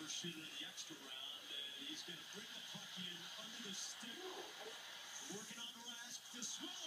version of the extra round. And he's going to bring the puck in under the stick. Working on Rask to swing.